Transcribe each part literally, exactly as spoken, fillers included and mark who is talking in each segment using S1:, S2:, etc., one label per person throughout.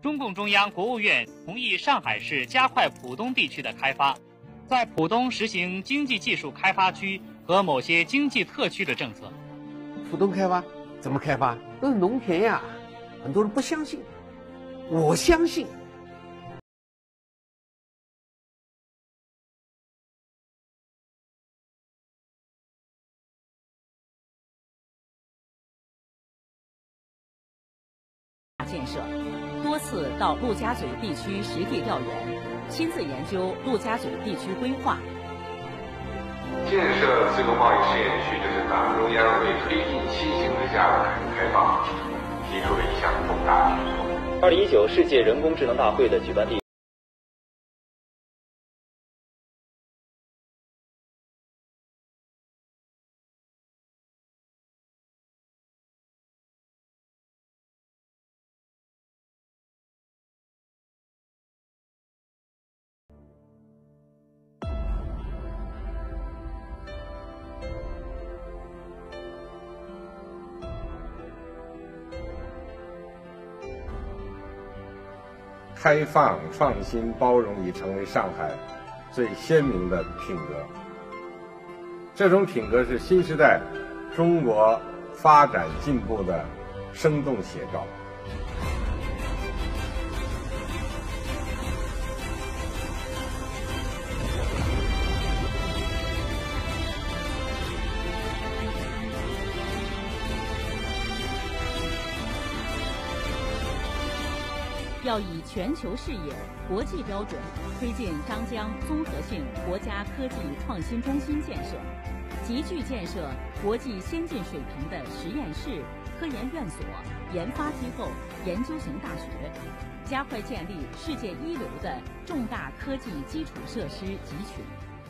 S1: 中共中央、国务院同意上海市加快浦东地区的开发，在浦东实行经济技术开发区和某些经济特区的政策。
S2: 浦东开发怎么开发？都是农田呀，很多人不相信，我相信。
S3: 建设，多次到陆家嘴地区实地调研，亲自研究陆家嘴地区规划。
S4: 建设自由贸易试验区，这是党中央为推进新型自驾的改革开放提出的一项重大举措。
S5: 二零一九世界人工智能大会的举办地。
S6: 开放、创新、包容已成为上海最鲜明的品格。这种品格是新时代中国发展进步的生动写照。
S3: 要以全球视野、国际标准推进张江综合性国家科技创新中心建设，集聚建设国际先进水平的实验室、科研院所、研发机构、研究型大学，加快建立世界一流的重大科技基础设施集群。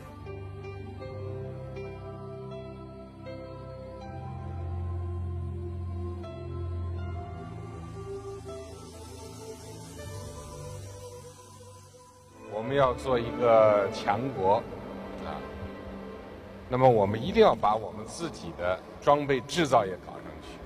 S6: 我们要做一个强国啊，那么我们一定要把我们自己的装备制造业搞上去。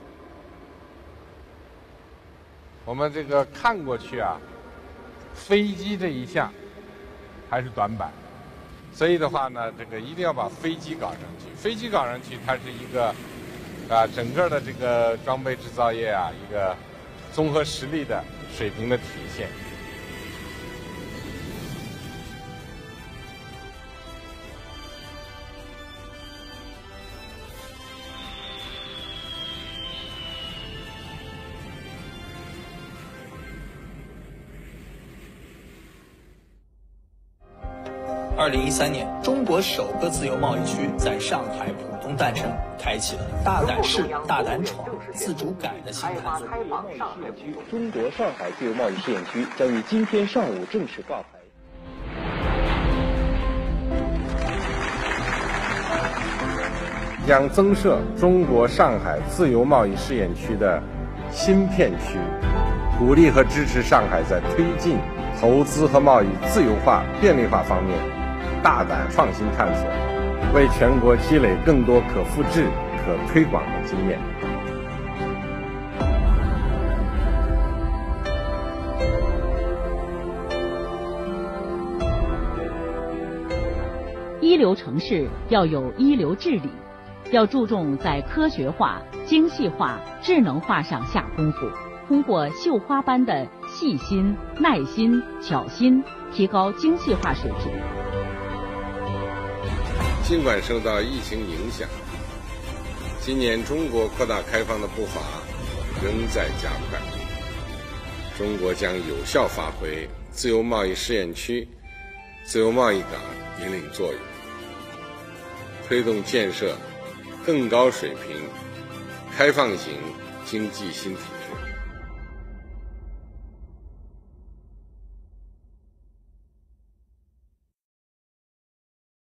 S6: 我们这个看过去啊，飞机这一项还是短板，所以的话呢，这个一定要把飞机搞上去。飞机搞上去，它是一个啊整个的这个装备制造业啊一个综合实力的水平的体现。
S7: 二零一三年，中国首个自由贸易区在上海浦东诞生，开启了大胆试、大胆闯、自主改的新态。
S5: 中国上海自由贸易试验区将于今天上午正式挂牌。
S6: 将增设中国上海自由贸易试验区的新片区，鼓励和支持上海在推进投资和贸易自由化、便利化方面大胆创新探索，为全国积累更多可复制、可推广的经验。
S3: 一流城市要有一流治理，要注重在科学化、精细化、智能化上下功夫，通过绣花般的细心、耐心、巧心，提高精细化水平。
S6: 尽管受到疫情影响，今年中国扩大开放的步伐仍在加快。中国将有效发挥自由贸易试验区、自由贸易港引领作用，推动建设更高水平、开放型经济新体制。